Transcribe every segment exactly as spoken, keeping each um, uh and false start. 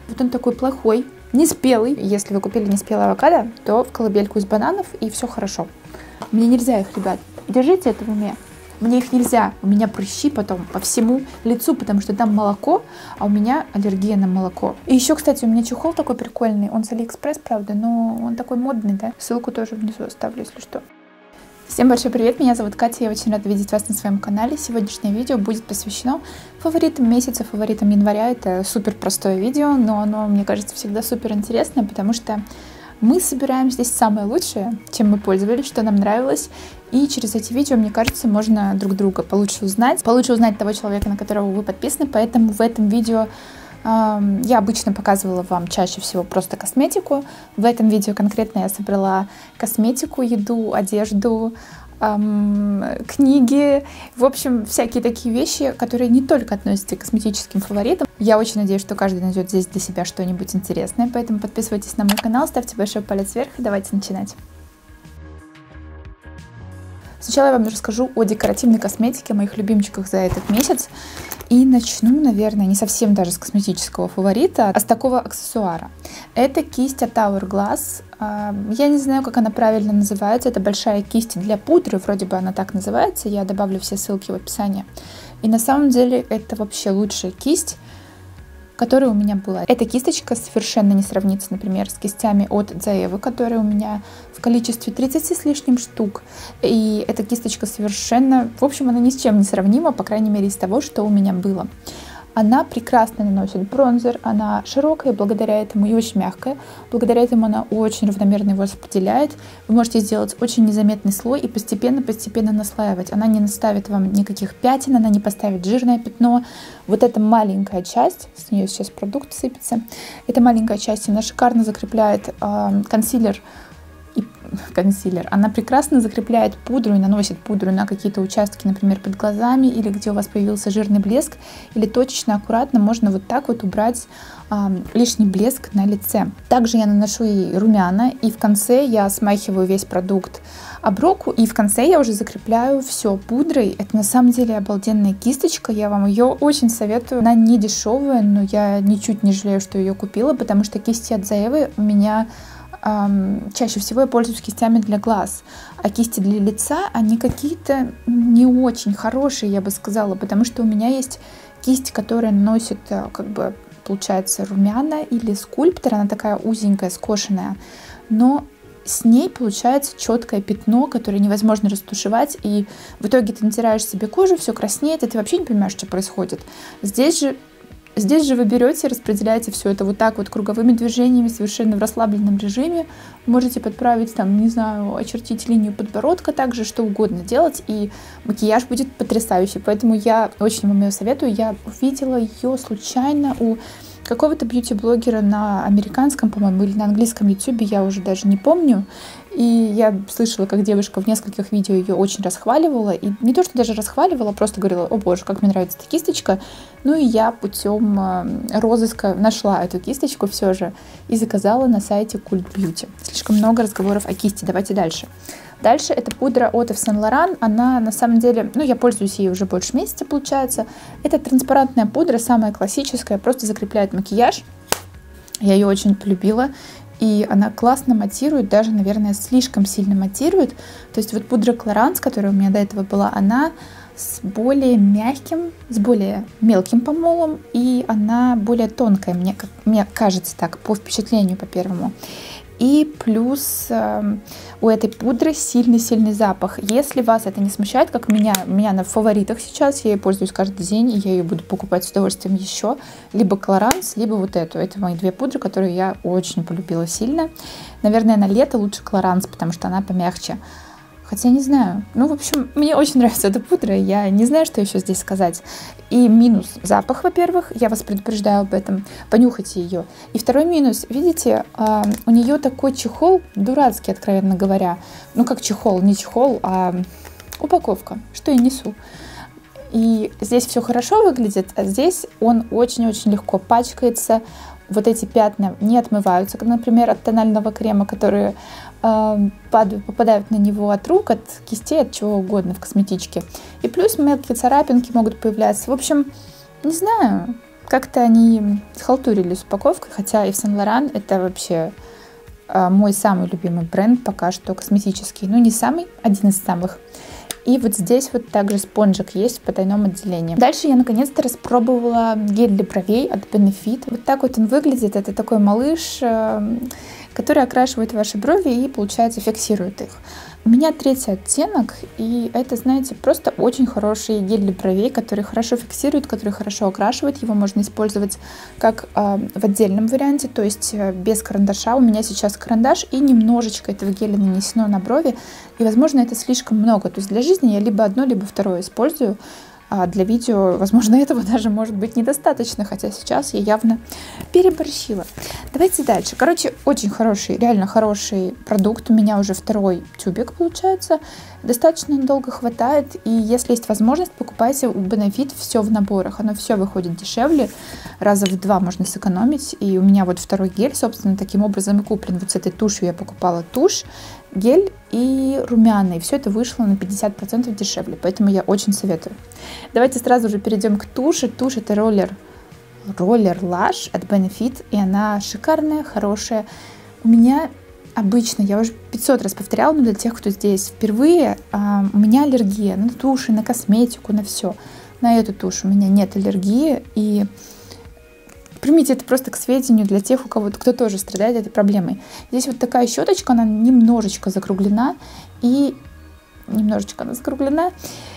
Вот он такой плохой, неспелый. Если вы купили неспелый авокадо, то в колыбельку из бананов, и все хорошо. Мне нельзя их, ребят. Держите это в уме. Мне их нельзя. У меня прыщи потом по всему лицу, потому что там молоко, а у меня аллергия на молоко. И еще, кстати, у меня чехол такой прикольный. Он с Алиэкспресс, правда, но он такой модный, да? Ссылку тоже внизу оставлю, если что. Всем большой привет, меня зовут Катя, я очень рада видеть вас на своем канале. Сегодняшнее видео будет посвящено фаворитам месяца, фаворитам января. Это супер простое видео, но оно, мне кажется, всегда супер интересное, потому что мы собираем здесь самое лучшее, чем мы пользовались, что нам нравилось. И через эти видео, мне кажется, можно друг друга получше узнать, получше узнать того человека, на которого вы подписаны. Поэтому в этом видео э, я обычно показывала вам чаще всего просто косметику. В этом видео конкретно я собрала косметику, еду, одежду, эм, книги. В общем, всякие такие вещи, которые не только относятся к косметическим фаворитам. Я очень надеюсь, что каждый найдет здесь для себя что-нибудь интересное. Поэтому подписывайтесь на мой канал, ставьте большой палец вверх и давайте начинать. Сначала я вам расскажу о декоративной косметике, о моих любимчиках за этот месяц. И начну, наверное, не совсем даже с косметического фаворита, а с такого аксессуара. Это кисть от Hourglass. Я не знаю, как она правильно называется. Это большая кисть для пудры, вроде бы она так называется. Я добавлю все ссылки в описании. И на самом деле это вообще лучшая кисть, которая у меня была. Эта кисточка совершенно не сравнится, например, с кистями от Zoeva, которые у меня в количестве тридцати с лишним штук. И эта кисточка совершенно, в общем, она ни с чем не сравнима, по крайней мере, из того, что у меня было. Она прекрасно наносит бронзер, она широкая благодаря этому и очень мягкая. Благодаря этому она очень равномерно его распределяет. Вы можете сделать очень незаметный слой и постепенно-постепенно наслаивать. Она не наставит вам никаких пятен, она не поставит жирное пятно. Вот эта маленькая часть, с нее сейчас продукт сыпется, эта маленькая часть, она шикарно закрепляет э, консилер. И консилер. Она прекрасно закрепляет пудру и наносит пудру на какие-то участки, например, под глазами, или где у вас появился жирный блеск, или точечно, аккуратно можно вот так вот убрать а, лишний блеск на лице. Также я наношу и румяна, и в конце я смахиваю весь продукт об руку, и в конце я уже закрепляю все пудрой. Это на самом деле обалденная кисточка, я вам ее очень советую. Она не дешевая, но я ничуть не жалею, что ее купила, потому что кисти от Zoeva у меня чаще всего я пользуюсь кистями для глаз, а кисти для лица, они какие-то не очень хорошие, я бы сказала, потому что у меня есть кисть, которая наносит, как бы, получается, румяна или скульптор, она такая узенькая, скошенная, но с ней получается четкое пятно, которое невозможно растушевать, и в итоге ты натираешь себе кожу, все краснеет, и ты вообще не понимаешь, что происходит. Здесь же Здесь же вы берете, распределяете все это вот так вот круговыми движениями, совершенно в расслабленном режиме. Можете подправить, там, не знаю, очертить линию подбородка, также что угодно делать, и макияж будет потрясающий. Поэтому я очень вам ее советую. Я увидела ее случайно у какого-то бьюти-блогера на американском, по-моему, или на английском ютубе, я уже даже не помню. И я слышала, как девушка в нескольких видео ее очень расхваливала. И не то, что даже расхваливала, просто говорила: о боже, как мне нравится эта кисточка. Ну и я путем розыска нашла эту кисточку все же и заказала на сайте Cult Beauty. Слишком много разговоров о кисти, давайте дальше. Дальше это пудра от Yves Saint Laurent. Она на самом деле, ну я пользуюсь ей уже больше месяца, получается. Это транспарантная пудра, самая классическая, просто закрепляет макияж. Я ее очень полюбила. И она классно матирует, даже, наверное, слишком сильно матирует. То есть вот пудра Clarins, которая у меня до этого была, она с более мягким, с более мелким помолом, и она более тонкая, мне, как, мне кажется так, по впечатлению, по первому. И плюс э, у этой пудры сильный-сильный запах. Если вас это не смущает, как меня, у меня она в фаворитах сейчас, я ей пользуюсь каждый день, и я ее буду покупать с удовольствием еще. Либо Clarins, либо вот эту. Это мои две пудры, которые я очень полюбила сильно. Наверное, на лето лучше Clarins, потому что она помягче. Хотя не знаю. Ну, в общем, мне очень нравится эта пудра. Я не знаю, что еще здесь сказать. И минус запах, во-первых. Я вас предупреждаю об этом. Понюхайте ее. И второй минус. Видите, э, у нее такой чехол дурацкий, откровенно говоря. Ну, как чехол. Не чехол, а упаковка. Что я несу. И здесь все хорошо выглядит, а здесь он очень-очень легко пачкается. Вот эти пятна не отмываются, как, например, от тонального крема, которые э, падают, попадают на него от рук, от кистей, от чего угодно в косметичке. И плюс мелкие царапинки могут появляться. В общем, не знаю, как-то они схалтурили с упаковкой, хотя Ив Сен-Лоран это вообще э, мой самый любимый бренд пока что косметический. Ну, не самый, один из самых. И вот здесь вот также спонжик есть в потайном отделении. Дальше я наконец-то распробовала гель для бровей от Benefit. Вот так вот он выглядит. Это такой малыш, который окрашивает ваши брови и, получается, фиксирует их. У меня третий оттенок, и это, знаете, просто очень хороший гель для бровей, который хорошо фиксирует, который хорошо окрашивает. Его можно использовать как э, в отдельном варианте, то есть э, без карандаша. У меня сейчас карандаш, и немножечко этого геля нанесено на брови, и, возможно, это слишком много. То есть для жизни я либо одно, либо второе использую. А для видео, возможно, этого даже может быть недостаточно, хотя сейчас я явно переборщила. Давайте дальше. Короче, очень хороший, реально хороший продукт. У меня уже второй тюбик получается. Достаточно долго хватает. И если есть возможность, покупайте у Benefit все в наборах. Оно все выходит дешевле. Раза в два можно сэкономить. И у меня вот второй гель, собственно, таким образом и куплен. Вот с этой тушью я покупала тушь, гель и румяна. И все это вышло на пятьдесят процентов дешевле. Поэтому я очень советую. Давайте сразу же перейдем к туши. Тушь это роллер, роллер Lash от Benefit. И она шикарная, хорошая. У меня обычно, я уже пятьсот раз повторяла, но для тех, кто здесь впервые, а, у меня аллергия на туши, на косметику, на все. На эту тушь у меня нет аллергии. И примите это просто к сведению для тех, у кого кто тоже страдает этой проблемой. Здесь вот такая щеточка, она немножечко закруглена. И немножечко она закруглена.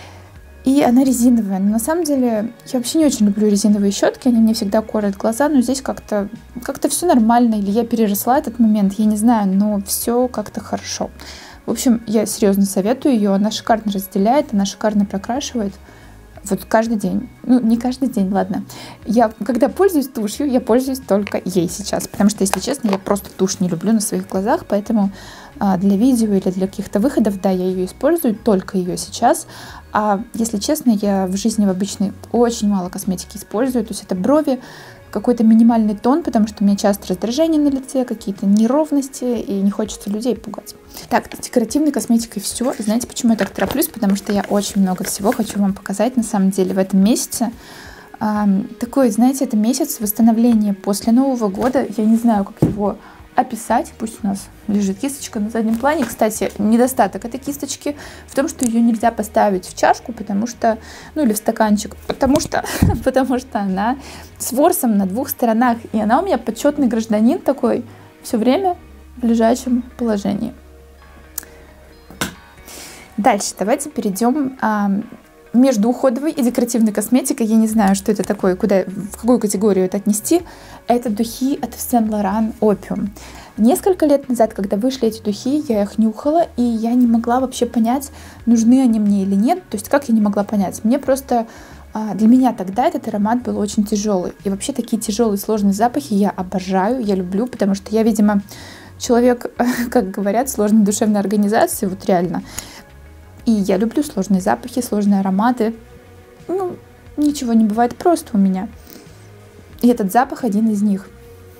И она резиновая. Но на самом деле я вообще не очень люблю резиновые щетки. Они мне всегда корят глаза. Но здесь как-то как-то все нормально. Или я переросла этот момент. Я не знаю, но все как-то хорошо. В общем, я серьезно советую ее. Она шикарно разделяет. Она шикарно прокрашивает. Вот каждый день. Ну, не каждый день, ладно. Я, когда пользуюсь тушью, я пользуюсь только ей сейчас. Потому что, если честно, я просто тушь не люблю на своих глазах. Поэтому а, для видео или для каких-то выходов, да, я ее использую, только ее сейчас. А если честно, я в жизни в обычной очень мало косметики использую. То есть это брови, какой-то минимальный тон, потому что у меня часто раздражение на лице, какие-то неровности, и не хочется людей пугать. Так, с декоративной косметикой все. Знаете, почему я так тороплюсь? Потому что я очень много всего хочу вам показать, на самом деле, в этом месяце. А, такой, знаете, это месяц восстановления после Нового года. Я не знаю, как его описать. Пусть у нас лежит кисточка на заднем плане. Кстати, недостаток этой кисточки в том, что ее нельзя поставить в чашку, потому что, ну или в стаканчик, потому что, потому что она с ворсом на двух сторонах. И она у меня почетный гражданин такой, все время в лежачем положении. Дальше давайте перейдем а, между уходовой и декоративной косметикой. Я не знаю, что это такое, куда, в какую категорию это отнести. Это духи от Ив Сен-Лоран Opium. Несколько лет назад, когда вышли эти духи, я их нюхала, и я не могла вообще понять, нужны они мне или нет. То есть как я не могла понять? Мне просто... Для меня тогда этот аромат был очень тяжелый. И вообще такие тяжелые, сложные запахи я обожаю, я люблю, потому что я, видимо, человек, как говорят, сложной душевной организации, вот реально. И я люблю сложные запахи, сложные ароматы. Ну, ничего не бывает просто у меня. И этот запах один из них.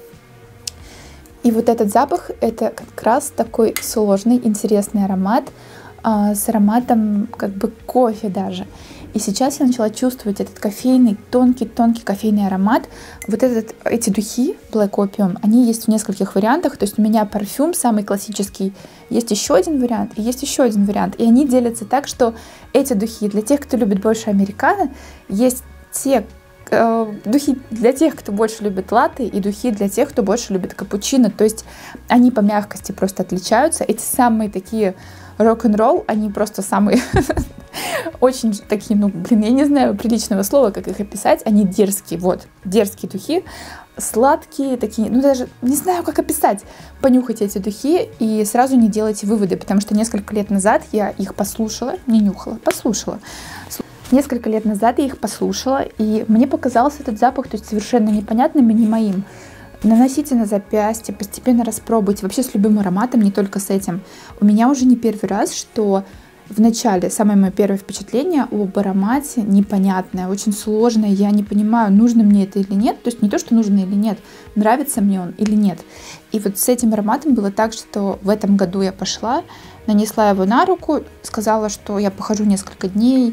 И вот этот запах, это как раз такой сложный, интересный аромат а, с ароматом как бы кофе даже. И сейчас я начала чувствовать этот кофейный, тонкий-тонкий кофейный аромат. Вот этот, эти духи Black Opium, они есть в нескольких вариантах. То есть у меня парфюм самый классический. Есть еще один вариант и есть еще один вариант. И они делятся так, что эти духи для тех, кто любит больше американо, есть те э, духи для тех, кто больше любит латте, и духи для тех, кто больше любит капучино. То есть они по мягкости просто отличаются. Эти самые такие рок-н-ролл, они просто самые очень такие, ну, блин, я не знаю приличного слова, как их описать. Они дерзкие, вот, дерзкие духи, сладкие такие, ну, даже не знаю, как описать. Понюхайте эти духи и сразу не делайте выводы, потому что несколько лет назад я их послушала, не нюхала, послушала. Несколько лет назад я их послушала, и мне показался этот запах, то есть совершенно непонятным и не моим. Наносите на запястье, постепенно распробуйте. Вообще с любым ароматом, не только с этим. У меня уже не первый раз, что в начале самое мое первое впечатление об аромате непонятное, очень сложное. Я не понимаю, нужно мне это или нет. То есть не то, что нужно или нет, нравится мне он или нет. И вот с этим ароматом было так, что в этом году я пошла, нанесла его на руку, сказала, что я похожу несколько дней,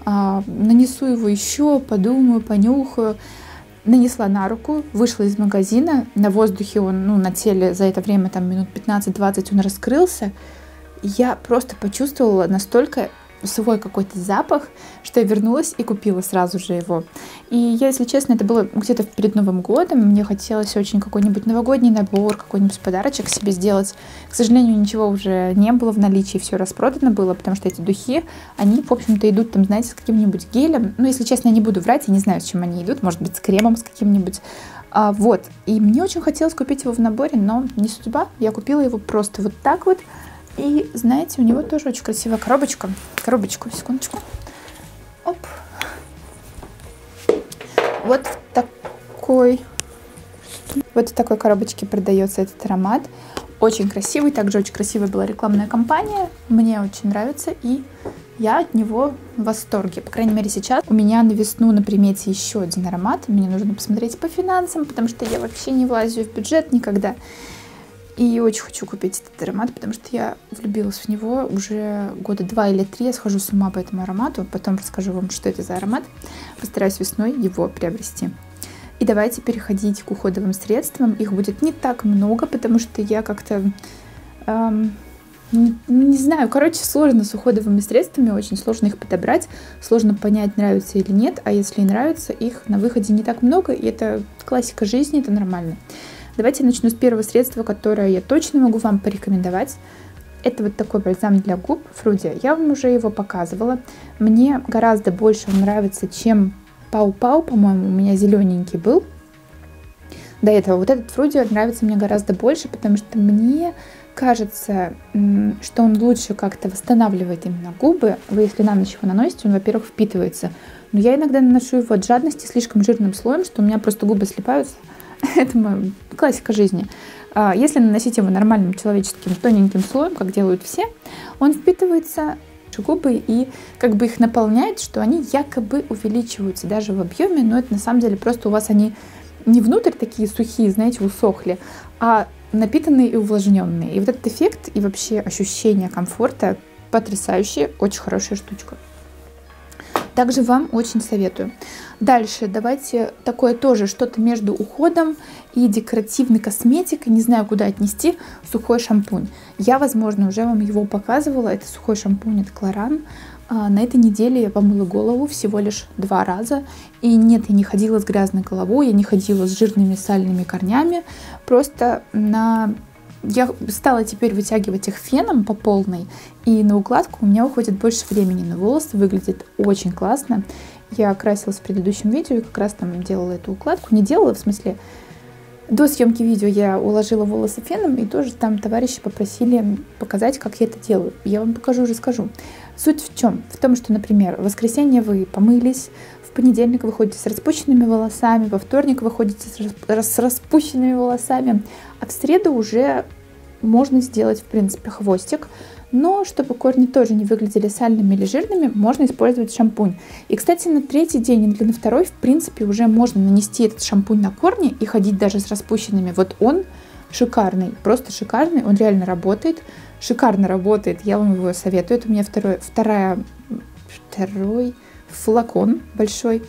а, нанесу его еще, подумаю, понюхаю. Нанесла на руку, вышла из магазина, на воздухе он, ну, на теле за это время, там, минут пятнадцать-двадцать он раскрылся. Я просто почувствовала настолько свой какой-то запах, что я вернулась и купила сразу же его. И я, если честно, это было где-то перед Новым годом, мне хотелось очень какой-нибудь новогодний набор, какой-нибудь подарочек себе сделать. К сожалению, ничего уже не было в наличии, все распродано было, потому что эти духи, они, в общем-то, идут там, знаете, с каким-нибудь гелем. Ну, если честно, я не буду врать, я не знаю, с чем они идут, может быть, с кремом с каким-нибудь. А, вот, и мне очень хотелось купить его в наборе, но не судьба, я купила его просто вот так вот. И, знаете, у него тоже очень красивая коробочка. Коробочку, секундочку. Оп. Вот в такой, вот в такой коробочке продается этот аромат. Очень красивый. Также очень красивая была рекламная кампания. Мне очень нравится. И я от него в восторге. По крайней мере, сейчас у меня на весну на примете еще один аромат. Мне нужно посмотреть по финансам, потому что я вообще не влазю в бюджет никогда. И очень хочу купить этот аромат, потому что я влюбилась в него уже года два или три. Я схожу с ума по этому аромату. Потом расскажу вам, что это за аромат. Постараюсь весной его приобрести. И давайте переходить к уходовым средствам. Их будет не так много, потому что я как-то... Эм, не, не знаю, короче, сложно с уходовыми средствами. Очень сложно их подобрать. Сложно понять, нравится или нет. А если и нравится, их на выходе не так много. И это классика жизни, это нормально. Давайте я начну с первого средства, которое я точно могу вам порекомендовать. Это вот такой бальзам для губ Фруди. Я вам уже его показывала. Мне гораздо больше он нравится, чем Пау-Пау, по-моему, у меня зелененький был. До этого вот этот Фруди нравится мне гораздо больше, потому что мне кажется, что он лучше как-то восстанавливает именно губы. Вы, если на ночь его наносите, он, во-первых, впитывается. Но я иногда наношу его от жадности слишком жирным слоем, что у меня просто губы слипаются. Это моя классика жизни. Если наносить его нормальным человеческим тоненьким слоем, как делают все, он впитывается в губы и как бы их наполняет, что они якобы увеличиваются даже в объеме, но это на самом деле просто у вас они не внутрь такие сухие, знаете, усохли, а напитанные и увлажненные. И вот этот эффект и вообще ощущение комфорта потрясающие, очень хорошая штучка. Также вам очень советую. Дальше давайте такое тоже что-то между уходом и декоративной косметикой. Не знаю, куда отнести. Сухой шампунь. Я, возможно, уже вам его показывала. Это сухой шампунь от Клоран. На этой неделе я помыла голову всего лишь два раза. И нет, я не ходила с грязной головой, я не ходила с жирными сальными корнями. Просто на... я стала теперь вытягивать их феном по полной. И на укладку у меня уходит больше времени. Но волосы выглядят очень классно. Я красилась в предыдущем видео и как раз там делала эту укладку. Не делала, в смысле, до съемки видео я уложила волосы феном, и тоже там товарищи попросили показать, как я это делаю. Я вам покажу и расскажу. Суть в чем? В том, что, например, в воскресенье вы помылись, в понедельник вы ходите с распущенными волосами, во вторник вы ходите с распущенными волосами, а в среду уже можно сделать, в принципе, хвостик. Но чтобы корни тоже не выглядели сальными или жирными, можно использовать шампунь. И, кстати, на третий день или на второй, в принципе, уже можно нанести этот шампунь на корни и ходить даже с распущенными. Вот он шикарный, просто шикарный, он реально работает, шикарно работает, я вам его советую. Это у меня второй, вторая, второй флакон большой.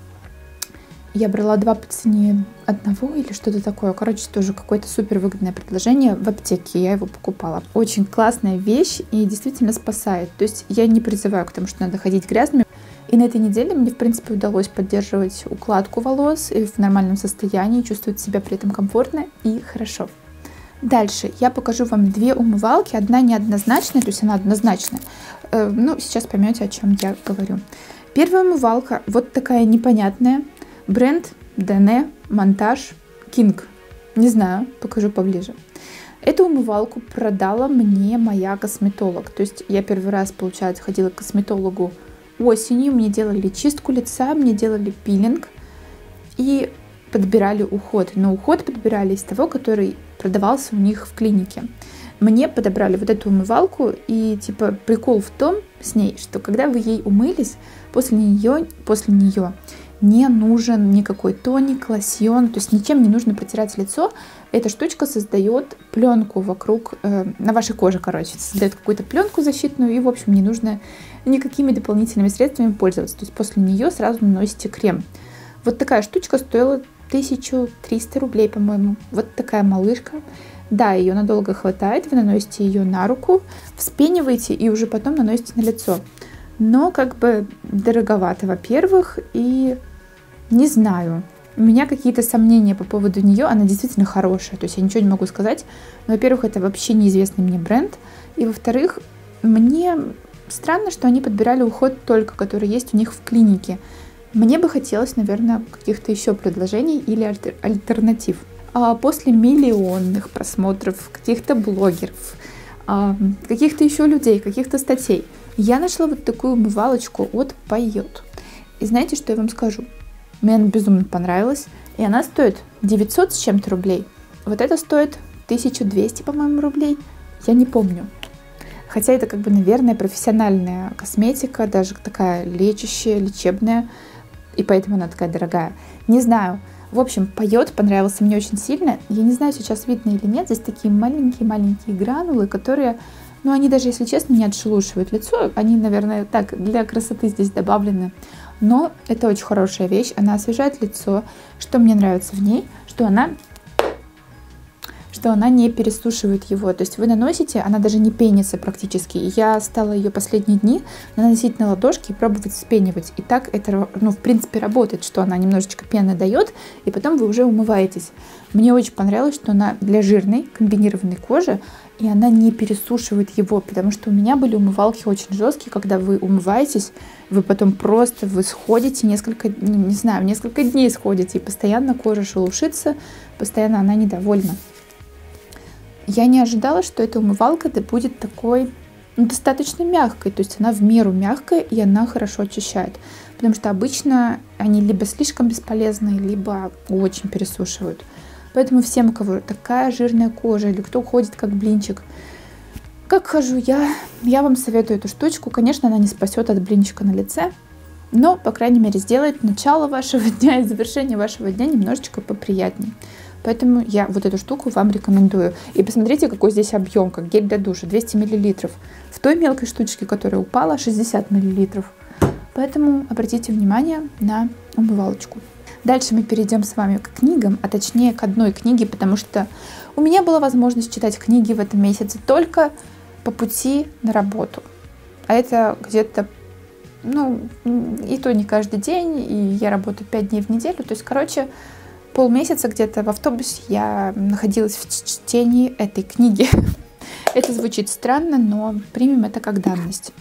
Я брала два по цене одного или что-то такое. Короче, тоже какое-то супер выгодное предложение в аптеке. Я его покупала. Очень классная вещь и действительно спасает. То есть я не призываю к тому, что надо ходить грязными. И на этой неделе мне, в принципе, удалось поддерживать укладку волос и в нормальном состоянии, чувствовать себя при этом комфортно и хорошо. Дальше я покажу вам две умывалки. Одна неоднозначная, то есть она однозначная. Ну, сейчас поймете, о чем я говорю. Первая умывалка вот такая непонятная. Бренд Данэ Монтаж King. Не знаю, покажу поближе. Эту умывалку продала мне моя косметолог. То есть я первый раз, получается, ходила к косметологу осенью. Мне делали чистку лица, мне делали пилинг и подбирали уход. Но уход подбирали из того, который продавался у них в клинике. Мне подобрали вот эту умывалку, и типа прикол в том с ней, что когда вы ей умылись, после нее, после нее не нужен никакой тоник, лосьон, то есть ничем не нужно протирать лицо. Эта штучка создает пленку вокруг, э, на вашей коже, короче, создает какую-то пленку защитную, и, в общем, не нужно никакими дополнительными средствами пользоваться. То есть после нее сразу наносите крем. Вот такая штучка стоила тысячу триста рублей, по-моему. Вот такая малышка. Да, ее надолго хватает, вы наносите ее на руку, вспениваете и уже потом наносите на лицо. Но как бы дороговато, во-первых, и не знаю. У меня какие-то сомнения по поводу нее, она действительно хорошая, то есть я ничего не могу сказать. Но, во-первых, это вообще неизвестный мне бренд, и, во-вторых, мне странно, что они подбирали уход только, который есть у них в клинике. Мне бы хотелось, наверное, каких-то еще предложений или альтер- альтернатив. А после миллионных просмотров каких-то блогеров, а, каких-то еще людей, каких-то статей, я нашла вот такую умывалочку от Пайот. И знаете, что я вам скажу? Мне она безумно понравилась, и она стоит девятьсот с чем-то рублей. Вот это стоит тысяча двести, по-моему, рублей. Я не помню. Хотя это, как бы, наверное, профессиональная косметика, даже такая лечащая, лечебная, и поэтому она такая дорогая. Не знаю. В общем, Пайот понравился мне очень сильно. Я не знаю, сейчас видно или нет. Здесь такие маленькие-маленькие гранулы, которые, ну, они даже, если честно, не отшелушивают лицо. Они, наверное, так, для красоты здесь добавлены. Но это очень хорошая вещь. Она освежает лицо. Что мне нравится в ней, что она... что она не пересушивает его. То есть вы наносите, она даже не пенится практически. Я стала ее последние дни наносить на ладошки и пробовать вспенивать. И так это, ну, в принципе, работает, что она немножечко пены дает, и потом вы уже умываетесь. Мне очень понравилось, что она для жирной, комбинированной кожи, и она не пересушивает его, потому что у меня были умывалки очень жесткие, когда вы умываетесь, вы потом просто вы сходите несколько, не знаю, несколько дней сходите, и постоянно кожа шелушится, постоянно она недовольна. Я не ожидала, что эта умывалка будет такой, ну, достаточно мягкой, то есть она в меру мягкая, и она хорошо очищает, потому что обычно они либо слишком бесполезны, либо очень пересушивают. Поэтому всем, у кого такая жирная кожа, или кто ходит как блинчик, как хожу я, я вам советую эту штучку. Конечно, она не спасет от блинчика на лице, но, по крайней мере, сделает начало вашего дня и завершение вашего дня немножечко поприятнее. Поэтому я вот эту штуку вам рекомендую. И посмотрите, какой здесь объем, как гель для душа, двести миллилитров. В той мелкой штучке, которая упала, шестьдесят миллилитров. Поэтому обратите внимание на умывалочку. Дальше мы перейдем с вами к книгам, а точнее к одной книге, потому что у меня была возможность читать книги в этом месяце только по пути на работу. А это где-то, ну, и то не каждый день, и я работаю пять дней в неделю. То есть, короче, полмесяца где-то в автобусе я находилась в чтении этой книги. Это звучит странно, но примем это как данность.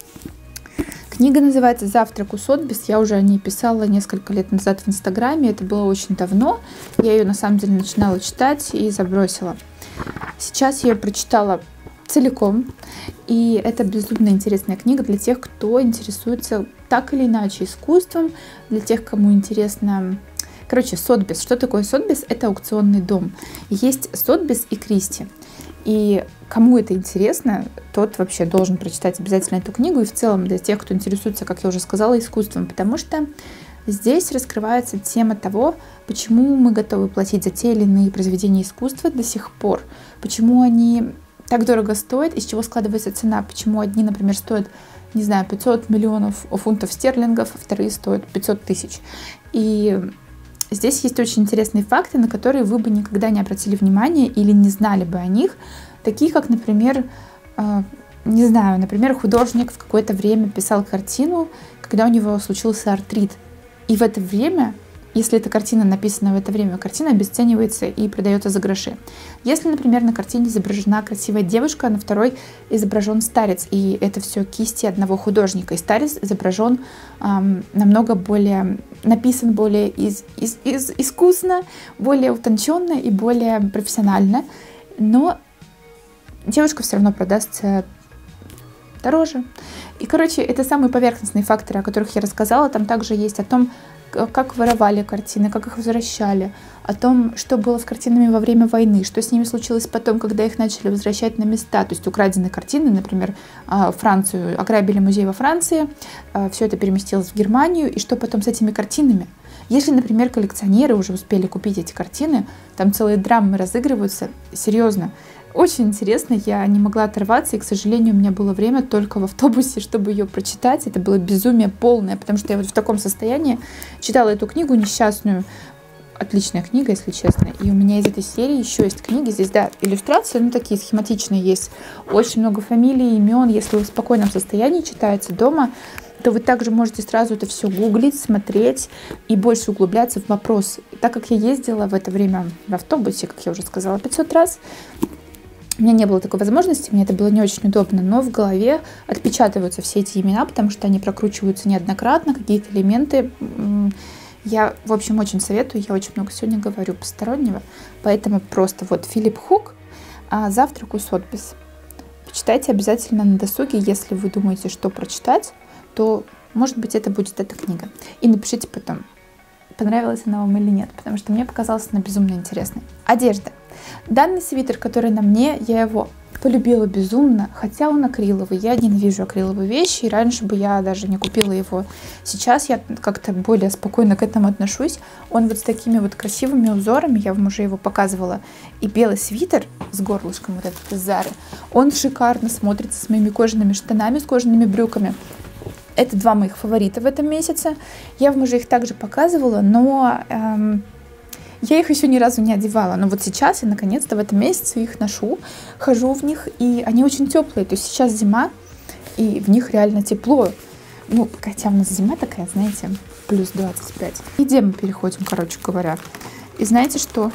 Книга называется «Завтрак у Сотбис». Я уже о ней писала несколько лет назад в Инстаграме. Это было очень давно. Я ее на самом деле начинала читать и забросила. Сейчас я ее прочитала целиком. И это безумно интересная книга для тех, кто интересуется так или иначе искусством, для тех, кому интересно... Короче, Сотбис. Что такое Сотбис? Это аукционный дом. Есть Сотбис и Кристи. И кому это интересно, тот вообще должен прочитать обязательно эту книгу. И в целом для тех, кто интересуется, как я уже сказала, искусством. Потому что здесь раскрывается тема того, почему мы готовы платить за те или иные произведения искусства до сих пор. Почему они так дорого стоят, из чего складывается цена. Почему одни, например, стоят, не знаю, пятьсот миллионов фунтов стерлингов, а вторые стоят пятьсот тысяч. И... здесь есть очень интересные факты, на которые вы бы никогда не обратили внимания или не знали бы о них. Такие как, например, э, не знаю, например, художник в какое-то время писал картину, когда у него случился артрит. И в это время, если эта картина написана в это время, картина обесценивается и продается за гроши. Если, например, на картине изображена красивая девушка, а на второй изображен старец, и это все кисти одного художника, и старец изображен эм, намного более, написан более из, из, из, искусно, более утонченно и более профессионально, но девушка все равно продастся дороже. И, короче, это самые поверхностные факторы, о которых я рассказала. Там также есть о том, как воровали картины, как их возвращали, о том, что было с картинами во время войны, что с ними случилось потом, когда их начали возвращать на места. То есть украденные картины, например, Францию, ограбили музей во Франции, все это переместилось в Германию, и что потом с этими картинами? Если, например, коллекционеры уже успели купить эти картины, там целые драмы разыгрываются, серьезно. Очень интересно, я не могла оторваться, и, к сожалению, у меня было время только в автобусе, чтобы ее прочитать. Это было безумие полное, потому что я вот в таком состоянии читала эту книгу несчастную. Отличная книга, если честно. И у меня из этой серии еще есть книги. Здесь, да, иллюстрации, ну, такие схематичные есть. Очень много фамилий, имен. Если вы в спокойном состоянии читаете дома, то вы также можете сразу это все гуглить, смотреть и больше углубляться в вопрос. Так как я ездила в это время в автобусе, как я уже сказала, пятьсот раз, у меня не было такой возможности, мне это было не очень удобно, но в голове отпечатываются все эти имена, потому что они прокручиваются неоднократно, какие-то элементы. Я, в общем, очень советую, я очень много сегодня говорю постороннего, поэтому просто вот Филипп Хук «Завтрак у Сотбис». Почитайте обязательно на досуге, если вы думаете, что прочитать, то, может быть, это будет эта книга. И напишите потом, понравилась она вам или нет, потому что мне показалась она безумно интересной. Одежда. Данный свитер, который на мне, я его полюбила безумно, хотя он акриловый. Я ненавижу акриловые вещи, и раньше бы я даже не купила его. Сейчас я как-то более спокойно к этому отношусь. Он вот с такими вот красивыми узорами, я вам уже его показывала. И белый свитер с горлышком вот этот из Зары, он шикарно смотрится с моими кожаными штанами, с кожаными брюками. Это два моих фаворита в этом месяце. Я вам уже их также показывала, но эм, я их еще ни разу не одевала. Но вот сейчас я наконец-то в этом месяце их ношу, хожу в них, и они очень теплые. То есть сейчас зима, и в них реально тепло. Ну, хотя у нас зима такая, знаете, плюс двадцать пять. И где мы переходим, короче говоря. И знаете что?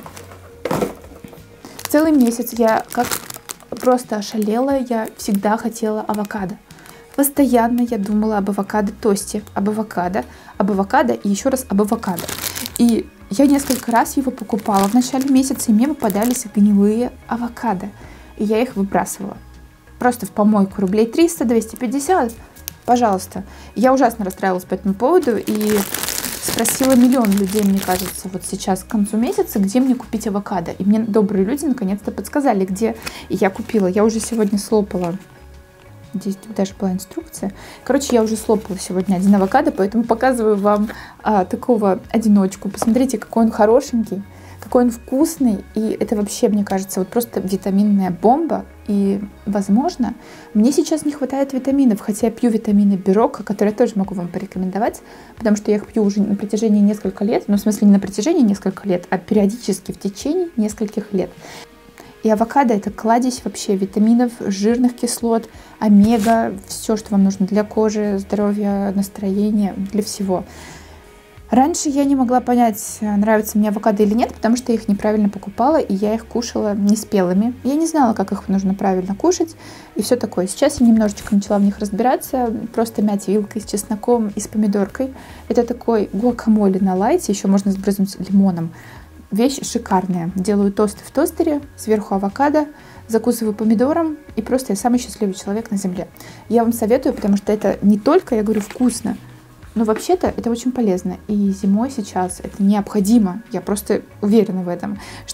Целый месяц я как просто ошалела, я всегда хотела авокадо. Постоянно я думала об авокадо-тосте, об авокадо, об авокадо и еще раз об авокадо. И я несколько раз его покупала в начале месяца, и мне попадались гнилые авокадо. И я их выбрасывала. Просто в помойку рублей триста — двести пятьдесят. Пожалуйста. Я ужасно расстраивалась по этому поводу и спросила миллион людей, мне кажется, вот сейчас к концу месяца, где мне купить авокадо. И мне добрые люди наконец-то подсказали, где. И я купила. Я уже сегодня слопала. Здесь даже была инструкция. Короче, я уже слопала сегодня один авокадо, поэтому показываю вам а, такого одиночку. Посмотрите, какой он хорошенький, какой он вкусный. И это вообще, мне кажется, вот просто витаминная бомба. И, возможно, мне сейчас не хватает витаминов, хотя я пью витамины Берока, которые я тоже могу вам порекомендовать, потому что я их пью уже на протяжении нескольких лет. Ну, в смысле, не на протяжении нескольких лет, а периодически в течение нескольких лет. И авокадо — это кладезь вообще витаминов, жирных кислот, омега, все, что вам нужно для кожи, здоровья, настроения, для всего. Раньше я не могла понять, нравится мне авокадо или нет, потому что я их неправильно покупала, и я их кушала неспелыми. Я не знала, как их нужно правильно кушать, и все такое. Сейчас я немножечко начала в них разбираться, просто мять вилкой с чесноком и с помидоркой. Это такой гуакамоле на лайте, еще можно сбрызнуть лимоном. Вещь шикарная. Делаю тосты в тостере, сверху авокадо, закусываю помидором, и просто я самый счастливый человек на земле. Я вам советую, потому что это не только, я говорю, вкусно, но вообще-то это очень полезно. И зимой сейчас это необходимо. Я просто уверена в этом.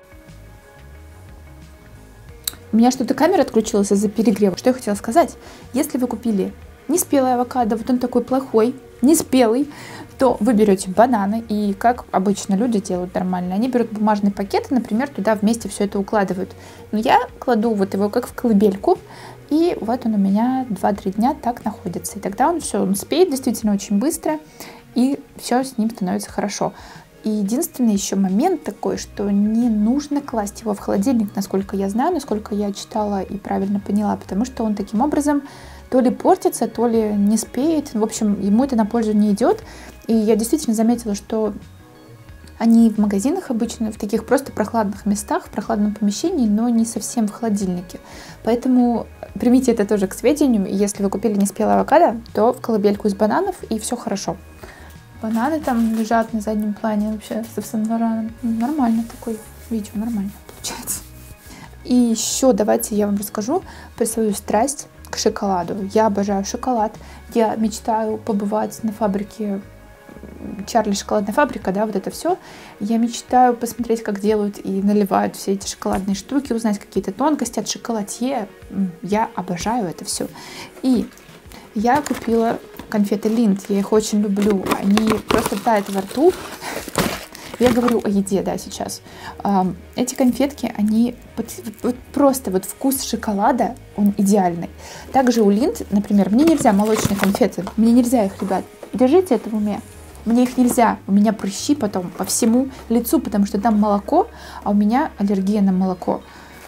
У меня что-то камера отключилась из-за перегрева. Что я хотела сказать? Если вы купили неспелый авокадо, вот он такой плохой, неспелый, то вы берете бананы, и как обычно люди делают нормально, они берут бумажный пакет и, например, туда вместе все это укладывают. Но я кладу вот его как в колыбельку, и вот он у меня два-три дня так находится. И тогда он все, он спеет действительно очень быстро, и все с ним становится хорошо. И единственный еще момент такой, что не нужно класть его в холодильник, насколько я знаю, насколько я читала и правильно поняла, потому что он таким образом то ли портится, то ли не спеет. В общем, ему это на пользу не идет. И я действительно заметила, что они в магазинах обычно, в таких просто прохладных местах, в прохладном помещении, но не совсем в холодильнике. Поэтому примите это тоже к сведению. Если вы купили неспелый авокадо, то в колыбельку из бананов, и все хорошо. Бананы там лежат на заднем плане вообще со Сен-Лораном. Нормально такое видео, нормально получается. И еще давайте я вам расскажу про свою страсть к шоколаду. Я обожаю шоколад. Я мечтаю побывать на фабрике Чарли шоколадная фабрика, да, вот это все. Я мечтаю посмотреть, как делают и наливают все эти шоколадные штуки, узнать какие-то тонкости от шоколадье. Я обожаю это все. И я купила конфеты Lindt, я их очень люблю. Они просто тают во рту. Я говорю о еде, да, сейчас. Эти конфетки, они вот, вот просто вот вкус шоколада, он идеальный. Также у Lindt, например, мне нельзя молочные конфеты, мне нельзя их, ребят. Держите это в уме. Мне их нельзя. У меня прыщи потом по всему лицу, потому что там молоко, а у меня аллергия на молоко.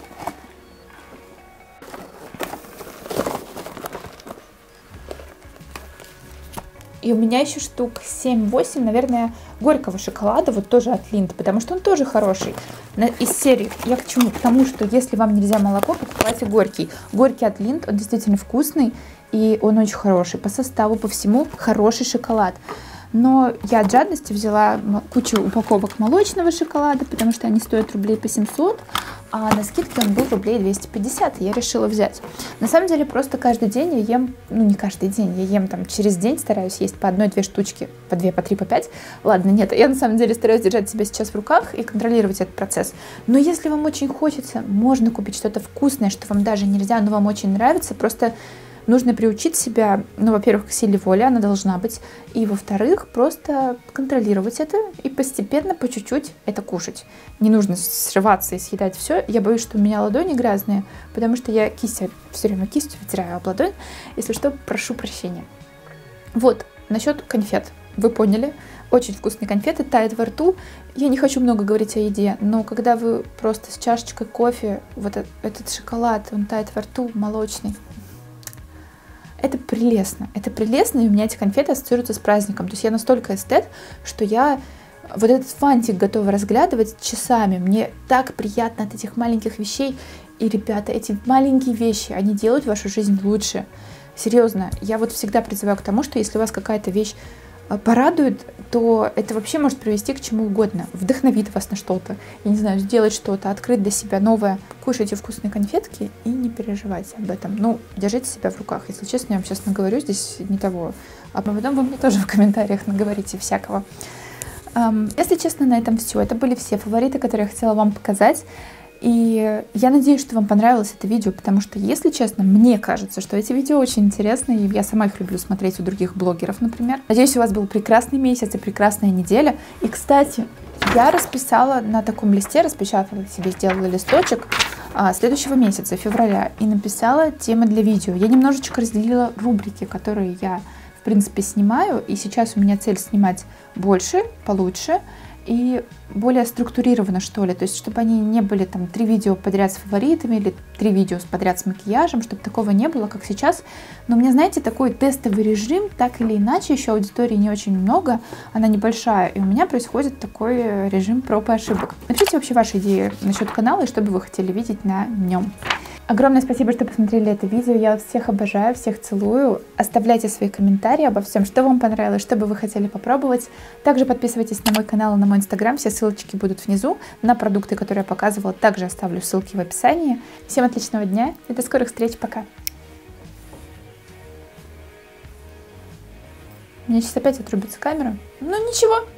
И у меня еще штук семь-восемь, наверное, горького шоколада, вот тоже от Lindt, потому что он тоже хороший. Из серии, я к чему? К тому, что если вам нельзя молоко, покупайте горький. Горький от Lindt, он действительно вкусный, и он очень хороший. По составу, по всему, хороший шоколад. Но я от жадности взяла кучу упаковок молочного шоколада, потому что они стоят рублей по семьсот, а на скидке он был рублей двести пятьдесят, и я решила взять. На самом деле, просто каждый день я ем, ну не каждый день, я ем там через день, стараюсь есть по одной-две штучки, по две, по три, по пять. Ладно, нет, я на самом деле стараюсь держать себя сейчас в руках и контролировать этот процесс. Но если вам очень хочется, можно купить что-то вкусное, что вам даже нельзя, но вам очень нравится, просто... Нужно приучить себя, ну, во-первых, к силе воли, она должна быть, и, во-вторых, просто контролировать это и постепенно, по чуть-чуть это кушать. Не нужно срываться и съедать все. Я боюсь, что у меня ладони грязные, потому что я кистью, все время кистью вытираю об ладонь. Если что, прошу прощения. Вот, насчет конфет. Вы поняли. Очень вкусные конфеты, тают во рту. Я не хочу много говорить о еде, но когда вы просто с чашечкой кофе, вот этот, этот шоколад, он тает во рту, молочный. Это прелестно, это прелестно, и у меня эти конфеты ассоциируются с праздником. То есть я настолько эстет, что я вот этот фантик готова разглядывать часами. Мне так приятно от этих маленьких вещей. И, ребята, эти маленькие вещи, они делают вашу жизнь лучше. Серьезно, я вот всегда призываю к тому, что если у вас какая-то вещь порадует, то это вообще может привести к чему угодно. Вдохновит вас на что-то, я не знаю, сделать что-то, открыть для себя новое. Кушайте вкусные конфетки и не переживайте об этом. Ну, держите себя в руках. Если честно, я вам сейчас наговорю здесь не того. А потом вы мне тоже в комментариях наговорите всякого. Если честно, на этом все. Это были все фавориты, которые я хотела вам показать. И я надеюсь, что вам понравилось это видео, потому что, если честно, мне кажется, что эти видео очень интересные, и я сама их люблю смотреть у других блогеров, например. Надеюсь, у вас был прекрасный месяц и прекрасная неделя. И, кстати, я расписала на таком листе, распечатала себе, сделала листочек а, следующего месяца, февраля, и написала темы для видео. Я немножечко разделила рубрики, которые я, в принципе, снимаю, и сейчас у меня цель снимать больше, получше, и более структурированно, что ли, то есть чтобы они не были там три видео подряд с фаворитами или три видео подряд с макияжем, чтобы такого не было, как сейчас. Но у меня, знаете, такой тестовый режим, так или иначе, еще аудитории не очень много, она небольшая, и у меня происходит такой режим проб и ошибок. Напишите вообще ваши идеи насчет канала и что бы вы хотели видеть на нем. Огромное спасибо, что посмотрели это видео. Я вас всех обожаю, всех целую. Оставляйте свои комментарии обо всем, что вам понравилось, что бы вы хотели попробовать. Также подписывайтесь на мой канал и на мой инстаграм. Все ссылочки будут внизу. На продукты, которые я показывала, также оставлю ссылки в описании. Всем отличного дня и до скорых встреч. Пока. У меня сейчас опять отрубится камера. Ну ничего.